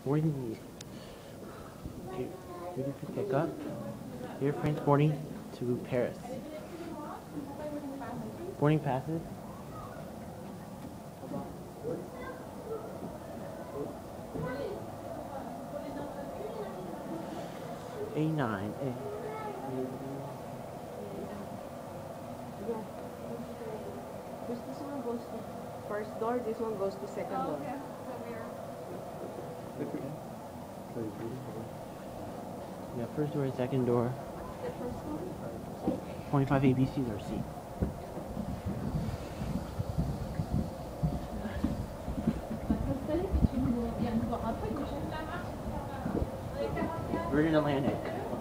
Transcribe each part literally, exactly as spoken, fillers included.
boarding. Okay, ready to pick up. Airplane's boarding to Paris. Boarding passes. A nine. A. This one goes to first door, this one goes to second door. Okay, so we're... Yeah, first door and second door. twenty-five A B Cs are C. Virgin Atlantic.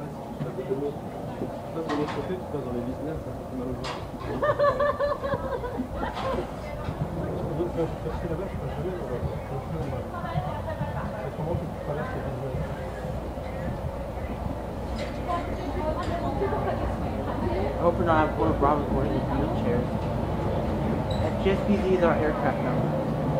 I hope we're not one of Robin's boarding with wheelchairs. G S P Z is our aircraft number.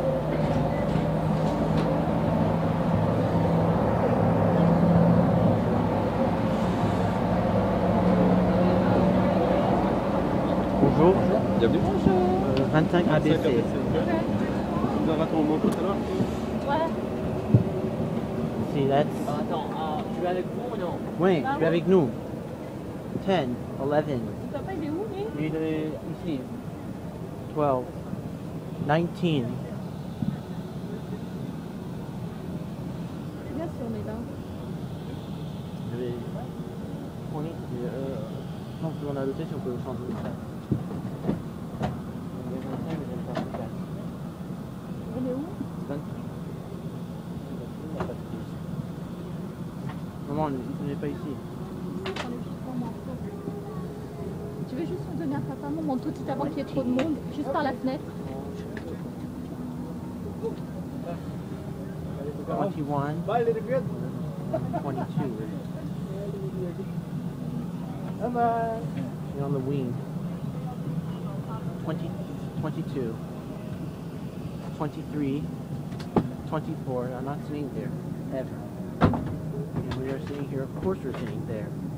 Bonjour. Bienvenue. Euh, vingt-cinq A B C. Vous avez ton manteau tout à l'heure? Ouais. See, that's... Attends, ah, tu vas avec vous ou non? Oui, je suis avec nous. ten, eleven. Papa, il est où, lui? Il est ici. twelve, nineteen. C'est bien si on est là. J'avais twenty. Euh, je pense qu'on a noté si on peut le changer. On est où? Maman, il n'est pas ici. Tu veux juste me donner un papa, mon manteau tout avant qu'il y ait trop de monde, juste par la fenêtre? twenty-one. twenty-two. You're on the wing. twenty, twenty-two. twenty-three. twenty-four. I'm not sitting there. Ever. And we are sitting here. Of course we're sitting there.